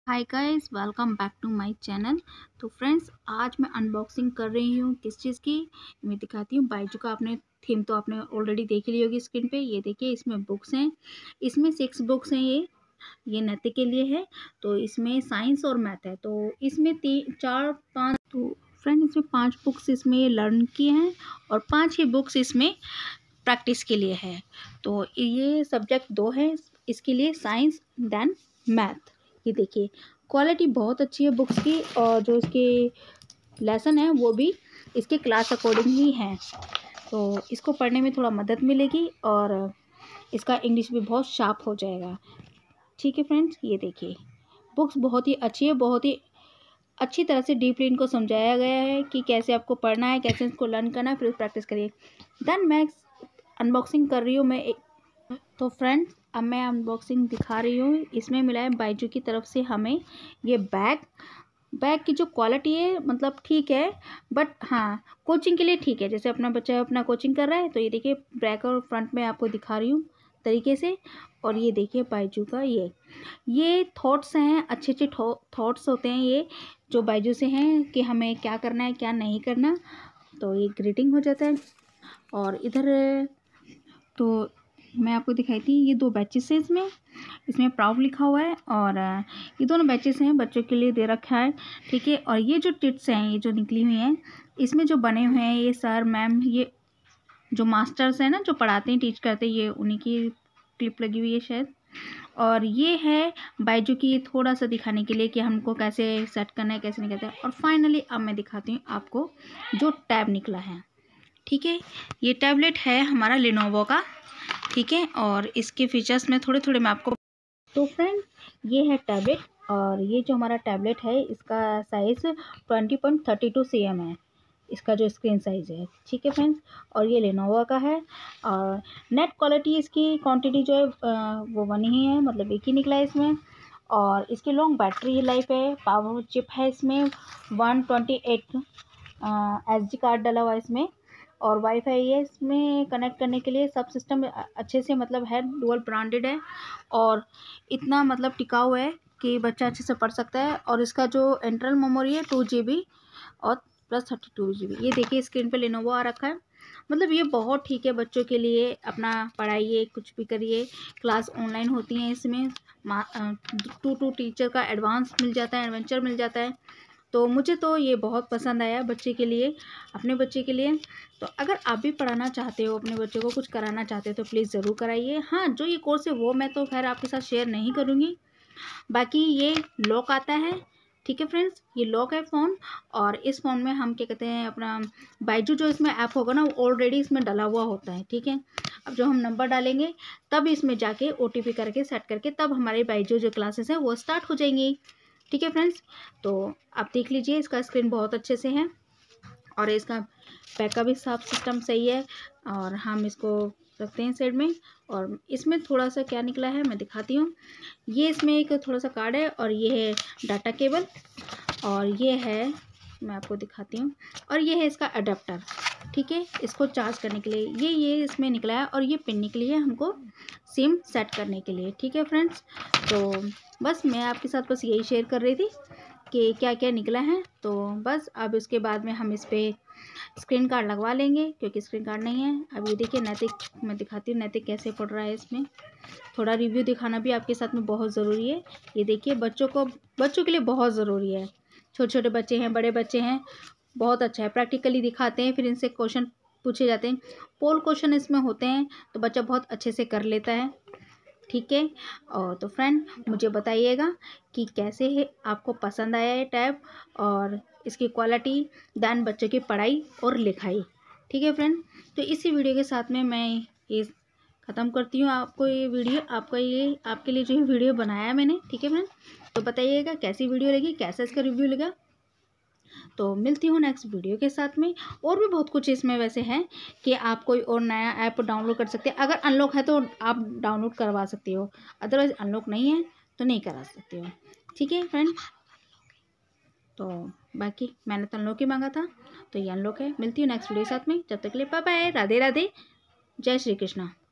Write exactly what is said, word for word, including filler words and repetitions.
Hi guys, welcome back to my channel. तो friends, आज मैं अनबॉक्सिंग कर रही हूँ किस चीज़ की, मैं दिखाती हूँ। बाइजू का आपने थीम तो आपने ऑलरेडी देख ली होगी स्क्रीन पे। ये देखिए, इसमें बुक्स हैं, इसमें सिक्स बुक्स हैं। ये ये नैतिक के लिए है, तो इसमें साइंस और मैथ है। तो इसमें तीन चार पाँच तो फ्रेंड इसमें पाँच बुक्स इसमें लर्न किए हैं और पाँच ही बुक्स इसमें प्रैक्टिस के लिए है। तो ये सब्जेक्ट दो है इसके लिए, साइंस देन मैथ। ये देखिए, क्वालिटी बहुत अच्छी है बुक्स की, और जो इसके लेसन है वो भी इसके क्लास अकॉर्डिंग ही हैं। तो इसको पढ़ने में थोड़ा मदद मिलेगी और इसका इंग्लिश भी बहुत शार्प हो जाएगा। ठीक है फ्रेंड्स, ये देखिए, बुक्स बहुत ही अच्छी है, बहुत ही अच्छी तरह से डीपली इनको समझाया गया है कि कैसे आपको पढ़ना है, कैसे इसको लर्न करना है, फिर प्रैक्टिस करिए। देन मैं अनबॉक्सिंग कर रही हूँ मैं एक। तो फ्रेंड्स, अब मैं अनबॉक्सिंग दिखा रही हूँ। इसमें मिला है बाइजू की तरफ से हमें ये बैग। बैग की जो क्वालिटी है मतलब ठीक है, बट हाँ, कोचिंग के लिए ठीक है। जैसे अपना बच्चा अपना कोचिंग कर रहा है, तो ये देखिए बैक और फ्रंट में आपको दिखा रही हूँ तरीके से। और ये देखिए बाइजू का ये ये थॉट्स हैं, अच्छे अच्छे थॉट्स होते हैं ये जो बाइजू से हैं कि हमें क्या करना है क्या नहीं करना। तो ये ग्रीटिंग हो जाता है। और इधर तो मैं आपको दिखाई थी, ये दो बैचेस हैं इसमें इसमें प्राउड लिखा हुआ है, और ये दोनों बैचेस हैं, बच्चों के लिए दे रखा है। ठीक है, और ये जो टिप्स हैं, ये जो निकली हुई हैं, इसमें जो बने हुए हैं ये सर मैम, ये जो मास्टर्स हैं ना, जो पढ़ाते हैं टीच करते हैं, ये उन्हीं की क्लिप लगी हुई है शायद। और ये है बाइजू की, थोड़ा सा दिखाने के लिए कि हमको कैसे सेट करना है, कैसे नहीं करते हैं। और फाइनली अब मैं दिखाती हूँ आपको जो टैब निकला है। ठीक है, ये टैबलेट है हमारा लिनोवो का। ठीक है, और इसके फीचर्स में थोड़े थोड़े मैं आपको। तो फ्रेंड, ये है टैबलेट, और ये जो हमारा टैबलेट है इसका size twenty point thirty two C M है, इसका जो स्क्रीन साइज़ है। ठीक है फ्रेंड्स, और ये लेनोवा का है। और नेट क्वालिटी इसकी क्वांटिटी जो है वो बनी ही है, मतलब एक ही निकला है इसमें। और इसकी लॉन्ग बैटरी लाइफ है, पावर चिप है इसमें one twenty eight S D card डला हुआ है इसमें। और वाईफाई है इसमें कनेक्ट करने के लिए। सब सिस्टम अच्छे से मतलब है, डुअल ब्रांडेड है, और इतना मतलब टिकाऊ है कि बच्चा अच्छे से पढ़ सकता है। और इसका जो इंटरनल मेमोरी है टू जी बी और plus thirty two G B. ये देखिए स्क्रीन पे लेनोवो आ रखा है। मतलब ये बहुत ठीक है बच्चों के लिए, अपना पढ़ाइए, कुछ भी करिए। क्लास ऑनलाइन होती हैं इसमें, टू टू टीचर का एडवांस मिल जाता है, एडवेंचर मिल जाता है। तो मुझे तो ये बहुत पसंद आया बच्चे के लिए, अपने बच्चे के लिए। तो अगर आप भी पढ़ाना चाहते हो, अपने बच्चे को कुछ कराना चाहते हो, तो प्लीज़ ज़रूर कराइए। हाँ, जो ये कोर्स है वो मैं तो खैर आपके साथ शेयर नहीं करूँगी। बाकी ये लॉक आता है। ठीक है फ्रेंड्स, ये लॉक है फ़ोन, और इस फ़ोन में हम क्या कहते हैं, अपना बाइजू जो इसमें ऐप होगा ना, वो ऑलरेडी इसमें डला हुआ होता है। ठीक है, अब जो हम नंबर डालेंगे तब इसमें जाके ओ टी पी करके सेट करके तब हमारे बाइजू जो क्लासेस हैं वो स्टार्ट हो जाएंगी। ठीक है फ्रेंड्स, तो आप देख लीजिए, इसका स्क्रीन बहुत अच्छे से है, और इसका बैक का भी साफ सिस्टम सही है। और हम इसको रखते हैं साइड में। और इसमें थोड़ा सा क्या निकला है मैं दिखाती हूँ। ये इसमें एक थोड़ा सा कार्ड है, और ये है डाटा केबल, और ये है, मैं आपको दिखाती हूँ, और ये है इसका अडेप्टर। ठीक है, इसको चार्ज करने के लिए ये ये इसमें निकला है, और ये पिन निकली है हमको सिम सेट करने के लिए। ठीक है फ्रेंड्स, तो बस मैं आपके साथ बस यही शेयर कर रही थी कि क्या क्या निकला है। तो बस अब इसके बाद में हम इस पर स्क्रीन कार्ड लगवा लेंगे, क्योंकि स्क्रीन कार्ड नहीं है। अब ये देखिए नैतिक, मैं दिखाती हूँ नैतिक कैसे पढ़ रहा है। इसमें थोड़ा रिव्यू दिखाना भी आपके साथ में बहुत ज़रूरी है। ये देखिए, बच्चों को बच्चों के लिए बहुत ज़रूरी है। छोटे छोटे बच्चे हैं, बड़े बच्चे हैं, बहुत अच्छा है। प्रैक्टिकली दिखाते हैं, फिर इनसे क्वेश्चन पूछे जाते हैं, पोल क्वेश्चन इसमें होते हैं, तो बच्चा बहुत अच्छे से कर लेता है। ठीक है, और तो फ्रेंड मुझे बताइएगा कि कैसे है, आपको पसंद आया है टैब और इसकी क्वालिटी, दैन बच्चों की पढ़ाई और लिखाई। ठीक है फ्रेंड, तो इसी वीडियो के साथ में मैं ये ख़त्म करती हूँ। आपको ये वीडियो, आपका ये आपके लिए जो ये वीडियो बनाया मैंने। ठीक है फ्रेंड, तो बताइएगा कैसी वीडियो लगी, कैसा इसका रिव्यू लगा। तो मिलती हूँ नेक्स्ट वीडियो के साथ में। और भी बहुत कुछ इसमें वैसे है कि आप कोई और नया ऐप डाउनलोड कर सकते हैं। अगर अनलॉक है तो आप डाउनलोड करवा सकते हो, अदरवाइज़ अनलॉक नहीं है तो नहीं करा सकते हो। ठीक है फ्रेंड, तो बाकी मैंने तो अनलॉक ही मांगा था, तो ये अनलॉक है। मिलती हूँ नेक्स्ट वीडियो के साथ में, जब तक के लिए बाय बाय, राधे राधे, जय श्री कृष्णा।